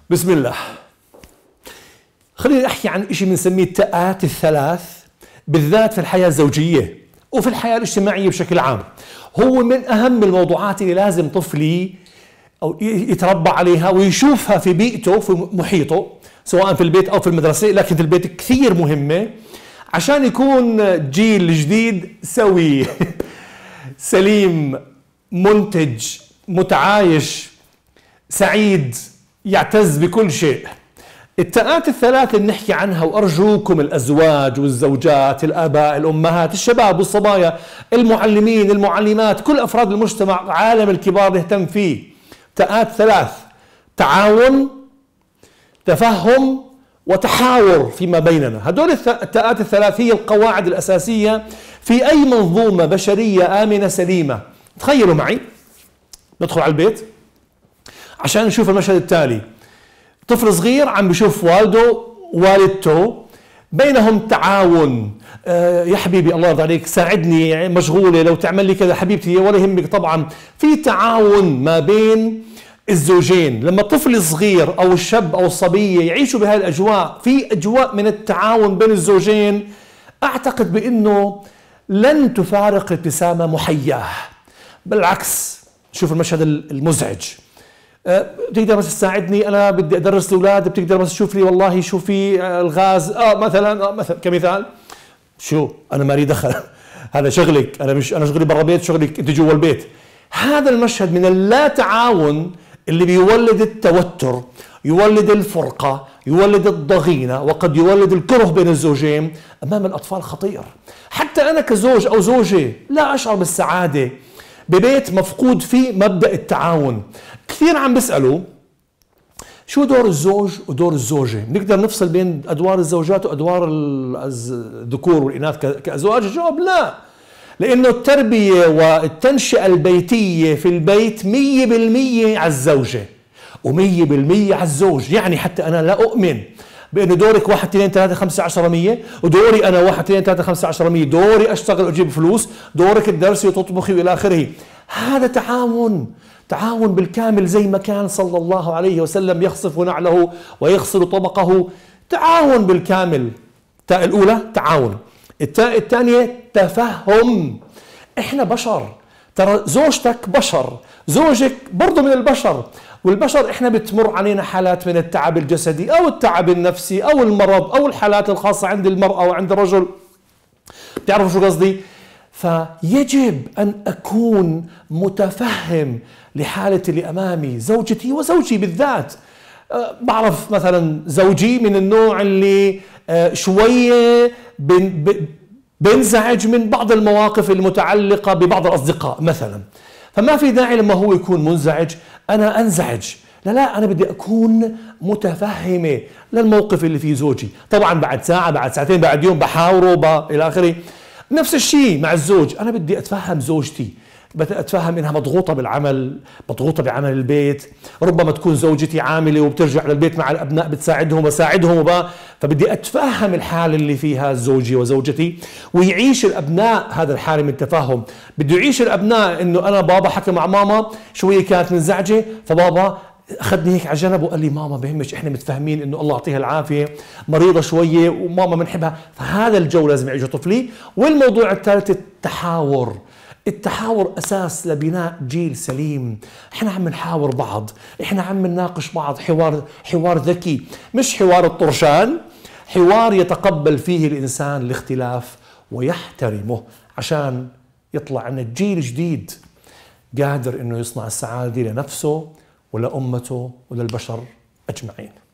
بسم الله. خليني أحكي عن شيء بنسميه التاءات الثلاث، بالذات في الحياة الزوجية وفي الحياة الاجتماعية بشكل عام. هو من أهم الموضوعات اللي لازم طفلي أو يتربى عليها ويشوفها في بيئته في محيطه، سواء في البيت أو في المدرسة، لكن في البيت كثير مهمة عشان يكون جيل جديد سوي سليم منتج متعايش سعيد يعتز بكل شيء. التاءات الثلاث اللي بنحكي عنها، وأرجوكم الأزواج والزوجات، الآباء، الأمهات، الشباب والصبايا، المعلمين، المعلمات، كل أفراد المجتمع، عالم الكبار نهتم فيه. تاءات ثلاث: تعاون، تفهم، وتحاور فيما بيننا. هدول التاءات الثلاث هي القواعد الأساسية في أي منظومة بشرية آمنة سليمة. تخيلوا معي ندخل على البيت عشان نشوف المشهد التالي: طفل صغير عم بشوف والده ووالدته، بينهم تعاون. يا حبيبي الله يرضى عليك ساعدني، يعني مشغولة، لو تعمل لي كذا حبيبتي ولا يهمك. طبعا في تعاون ما بين الزوجين. لما الطفل الصغير أو الشاب أو الصبية يعيشوا بهذه الأجواء، في أجواء من التعاون بين الزوجين، أعتقد بأنه لن تفارق ابتسامة محياه. بالعكس، شوف المشهد المزعج: بتقدر بس تساعدني، انا بدي ادرس الاولاد، بتقدر بس تشوف لي والله شو في الغاز مثلا كمثال. شو انا مالي دخل هذا شغلك، انا شغلي برا البيت، شغلك انت جوا البيت. هذا المشهد من اللا تعاون اللي بيولد التوتر، يولد الفرقه، يولد الضغينه، وقد يولد الكره بين الزوجين امام الاطفال خطير. حتى انا كزوج او زوجه لا اشعر بالسعاده ببيت مفقود فيه مبدأ التعاون. كثير عم بيسألوا شو دور الزوج ودور الزوجة؟ بنقدر نفصل بين أدوار الزوجات وأدوار الذكور والإناث كأزواج؟ الجواب لا، لأنه التربية والتنشئة البيتية في البيت 100% على الزوجة و100% على الزوج. يعني حتى أنا لا أؤمن بأنه دورك 1 2 3 5 10 ودوري أنا 1 2 3 5 10، دوري أشتغل وأجيب فلوس، دورك تدرسي وتطبخي وإلى آخره. هذا تعاون بالكامل، زي ما كان صلى الله عليه وسلم يخصف نعله ويغسل طبقه. تعاون بالكامل. التاء الأولى تعاون، التاء الثانية تفهم. إحنا بشر، ترى زوجتك بشر، زوجك برضو من البشر، والبشر إحنا بتمر علينا حالات من التعب الجسدي أو التعب النفسي أو المرض أو الحالات الخاصة عند المرأة وعند الرجل. بتعرفوا شو قصدي؟ فيجب أن أكون متفهم لحالة اللي أمامي، زوجتي وزوجي بالذات. بعرف مثلا زوجي من النوع اللي شوية بنزعج من بعض المواقف المتعلقة ببعض الأصدقاء مثلا، فما في داعي لما هو يكون منزعج أنا أنزعج. لا، أنا بدي أكون متفهمة للموقف اللي فيه زوجي. طبعا بعد ساعة، بعد ساعتين، بعد يوم بحاوره إلى آخره. نفس الشيء مع الزوج، أنا بدي أتفهم زوجتي، بدي أتفهم إنها مضغوطة بالعمل، مضغوطة بعمل البيت، ربما تكون زوجتي عاملة وبترجع للبيت مع الأبناء بتساعدهم وساعدهم فبدي أتفهم الحالة اللي فيها زوجي وزوجتي، ويعيش الأبناء هذا الحالة من التفاهم. بده يعيش الأبناء إنه أنا بابا حكى مع ماما شوية كانت منزعجة، فبابا أخذني هيك على جنب وقال لي ماما بهمش، إحنا متفاهمين إنه الله يعطيها العافية، مريضة شوية وماما بنحبها. فهذا الجو لازم يعيشه طفلي. والموضوع الثالث التحاور. التحاور أساس لبناء جيل سليم. إحنا عم نحاور بعض، إحنا عم نناقش بعض، حوار ذكي، مش حوار الطرشان، حوار يتقبل فيه الإنسان الاختلاف ويحترمه، عشان يطلع عنا جيل جديد قادر إنه يصنع السعادة لنفسه ولأمته وللبشر أجمعين.